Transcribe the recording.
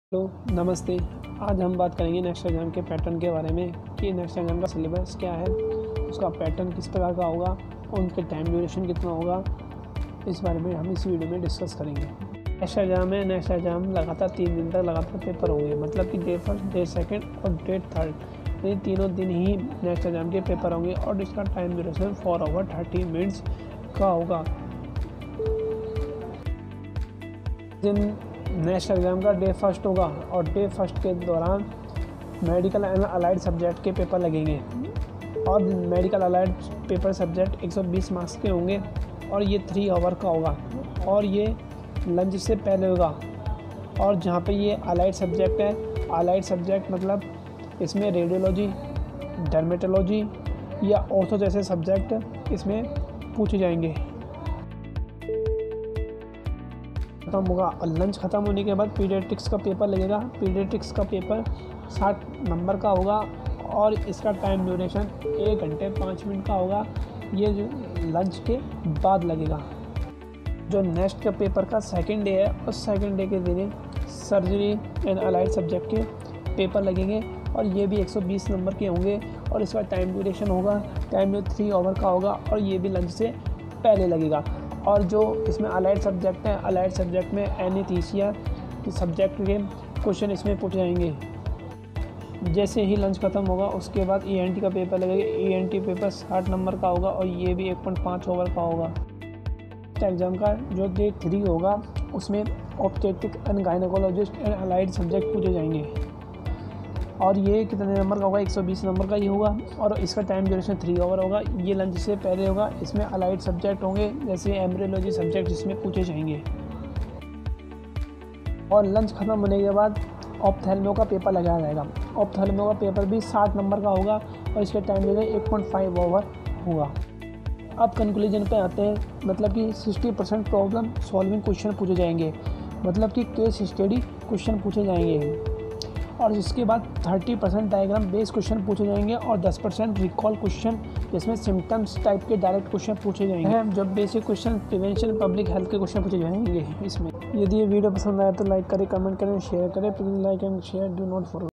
Hello नमस्ते। आज हम बात करेंगे नेक्स्ट एग्ज़ाम के पैटर्न के बारे में कि नेक्स्ट एग्ज़ाम का सिलेबस क्या है, उसका पैटर्न किस प्रकार का होगा और उनके टाइम ड्यूरेशन कितना होगा। इस बारे में हम इस वीडियो में डिस्कस करेंगे। नेक्स्ट एग्ज़ाम है, नेक्स्ट एग्ज़ाम लगातार 3 दिन तक लगातार पेपर होंगे, मतलब कि डे फर्स्ट, डे सेकेंड और डे थर्ड, ये तीनों दिन ही नेक्स्ट एग्ज़ाम के पेपर होंगे और इसका टाइम ड्यूरेशन 4 आवर 30 मिनट्स का होगा। नेक्स्ट एग्ज़ाम का डे फर्स्ट होगा और डे फर्स्ट के दौरान मेडिकल एंड अलाइड सब्जेक्ट के पेपर लगेंगे और medical allied paper subject 120 marks के होंगे और ये 3 आवर का होगा और ये लंच से पहले होगा। और जहाँ पे ये अलाइड सब्जेक्ट है, अलाइड सब्जेक्ट मतलब इसमें रेडियोलॉजी, डर्मेटोलॉजी या ऑर्थो जैसे सब्जेक्ट इसमें पूछे जाएंगे। खत्म होगा और लंच ख़त्म होने के बाद पीडियाट्रिक्स का पेपर लगेगा। पीडियाट्रिक्स का पेपर 60 नंबर का होगा और इसका टाइम ड्यूरेशन 1 घंटे 5 मिनट का होगा। ये जो लंच के बाद लगेगा। जो नेक्स्ट का पेपर का सेकंड डे है, उस सेकंड डे के दिन सर्जरी एंड अलाइड सब्जेक्ट के पेपर लगेंगे और ये भी 120 नंबर के होंगे और इसका टाइम ड्यूरेशन होगा, टाइम जो 3 आवर का होगा और ये भी लंच से पहले लगेगा। और जो इसमें अलाइड सब्जेक्ट है, अलाइड सब्जेक्ट में एनेस्थीसिया के सब्जेक्ट के क्वेश्चन इसमें पूछे जाएंगे। जैसे ही लंच ख़त्म होगा उसके बाद ईएनटी का पेपर लगेगा। ईएनटी पेपर 60 नंबर का होगा और ये भी 1.5 ओवर का होगा। एग्ज़ाम का जो डे 3 होगा उसमें obstetric and gynaecologist and allied subject पूछे जाएंगे और ये कितने नंबर का होगा, 120 नंबर का ही होगा और इसका टाइम ड्यूरेशन 3 आवर होगा। ये लंच से पहले होगा। इसमें अलाइड सब्जेक्ट होंगे जैसे एम्ब्रियोलॉजी सब्जेक्ट जिसमें पूछे जाएंगे। और लंच ख़त्म होने के बाद ऑप्थेल्मो का पेपर लगाया जाएगा। ऑप्थेल्मो का पेपर भी 60 नंबर का होगा और इसका टाइम ड्यूरेशन 1.5 आवर होगा। अब कंक्लूजन पे आते हैं, मतलब कि 60% प्रॉब्लम सॉल्विंग क्वेश्चन पूछे जाएंगे, मतलब कि केस स्टडी क्वेश्चन पूछे जाएंगे और इसके बाद 30% डायग्राम बेस्ड क्वेश्चन पूछे जाएंगे और 10% रिकॉल क्वेश्चन जिसमें सिम्टम्स टाइप के डायरेक्ट क्वेश्चन पूछे जाएंगे। जब basic question prevention public health के क्वेश्चन पूछे जाएंगे इसमें। यदि ये वीडियो पसंद आया तो लाइक करें, कमेंट करें, शेयर करें। Please like and share, do not forget.